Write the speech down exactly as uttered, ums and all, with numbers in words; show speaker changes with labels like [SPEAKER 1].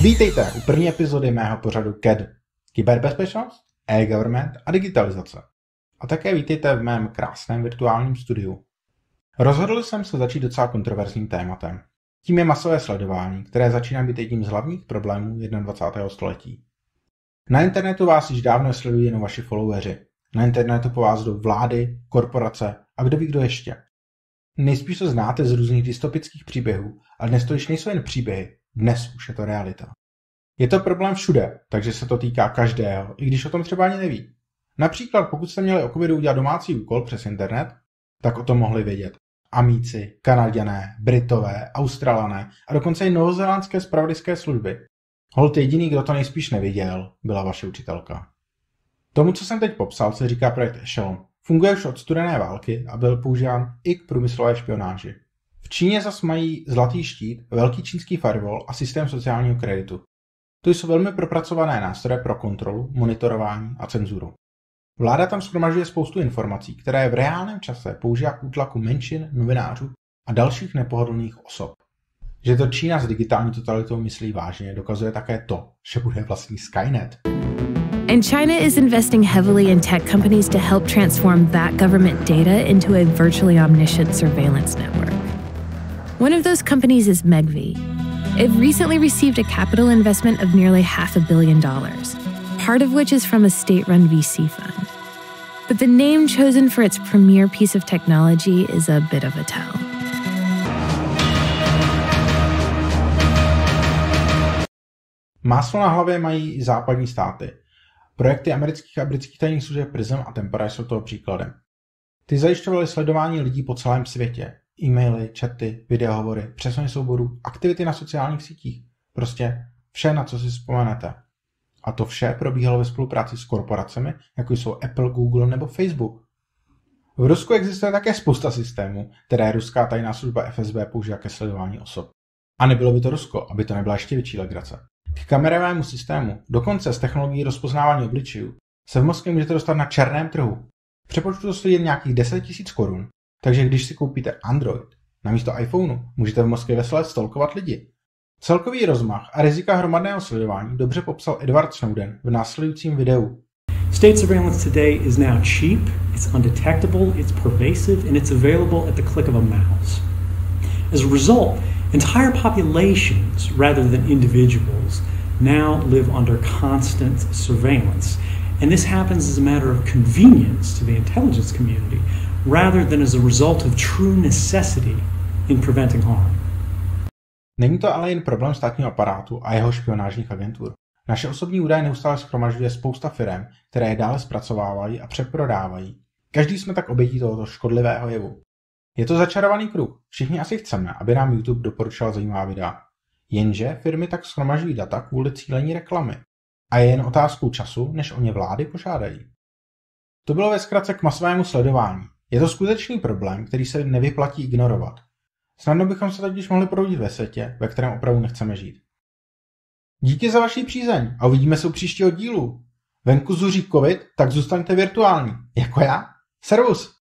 [SPEAKER 1] Vítejte u první epizody mého pořadu K E D. Kyberbezpečnost, e-government a digitalizace. A také vítejte v mém krásném virtuálním studiu. Rozhodl jsem se začít docela kontroverzním tématem. Tím je masové sledování, které začíná být jedním z hlavních problémů dvacátého prvního století. Na internetu vás již dávno sledují jenom vaši followeri. Na internetu po vás jdou vlády, korporace a kdo ví kdo ještě. Nejspíš to znáte z různých dystopických příběhů, ale dnes to již nejsou jen příběhy, dnes už je to realita. Je to problém všude, takže se to týká každého, i když o tom třeba ani neví. Například pokud jste měli o covidu udělat domácí úkol přes internet, tak o tom mohli vědět Amíci, Kanaďané, Britové, Australané a dokonce i novozélandské zpravodajské služby. Holt jediný, kdo to nejspíš neviděl, byla vaše učitelka. Tomu, co jsem teď popsal, se říká projekt Echelon. Funguje už od studené války a byl používán i k průmyslové špionáži. V Číně zas mají zlatý štít, velký čínský firewall a systém sociálního kreditu. To jsou velmi propracované nástroje pro kontrolu, monitorování a cenzuru. Vláda tam shromažďuje spoustu informací, které v reálném čase používá k útlaku menšin, novinářů a dalších nepohodlných osob. Že to Čína s digitální totalitou myslí vážně, dokazuje také to, že bude vlastní Skynet.
[SPEAKER 2] And China is investing heavily in tech companies to help transform that government data into a virtually omniscient surveillance network. One of those companies is Megvii. It recently received a capital investment of nearly half a billion dollars, part of which is from a state-run V C fund. But the name chosen for its premier piece of technology is a bit of a tell.
[SPEAKER 1] Máslo na hlavě mají i západní státy. Projekty amerických a britských tajných služeb Prism a Tempora jsou toho příkladem. Ty zajišťovaly sledování lidí po celém světě. E-maily, chaty, videohovory, přesuny souborů, aktivity na sociálních sítích. Prostě vše, na co si vzpomenete. A to vše probíhalo ve spolupráci s korporacemi, jako jsou Apple, Google nebo Facebook. V Rusku existuje také spousta systémů, které ruská tajná služba F S B používá ke sledování osob. A nebylo by to Rusko, aby to nebyla ještě větší legrace. K kamerovému systému, dokonce s technologií rozpoznávání obličejů, se v Moskvě můžete dostat na černém trhu. V přepočtu to stojí jen nějakých deset tisíc korun, takže když si koupíte Android namísto iPhoneu, můžete v Moskvě vesele stalkovat lidi. Celkový rozmach a rizika hromadného sledování dobře popsal Edward Snowden v následujícím videu.
[SPEAKER 3] State surveillance today is now cheap, it's undetectable, it's pervasive, and it's available at the click of a mouse. As a result, entire populations, rather than individuals, now live under constant surveillance. And this happens as a matter of convenience to the intelligence community, rather than as a result of true necessity in preventing harm.
[SPEAKER 1] Není to ale jen problém státního aparátu a jeho špionážních agentur. Naše osobní údaje neustále shromažďuje spousta firem, které je dále zpracovávají a přeprodávají. Každý jsme tak obětí tohoto škodlivého jevu. Je to začarovaný kruh. Všichni asi chceme, aby nám YouTube doporučoval zajímavá videa. Jenže firmy tak shromažďují data kvůli cílení reklamy. A je jen otázkou času, než o ně vlády požádají. To bylo ve zkratce k masovému sledování. Je to skutečný problém, který se nevyplatí ignorovat. Snadno bychom se totiž mohli proudit ve světě, ve kterém opravdu nechceme žít. Díky za vaši přízeň a uvidíme se u příštího dílu. Venku zuří covid, tak zůstaňte virtuální. Jako já. Servus!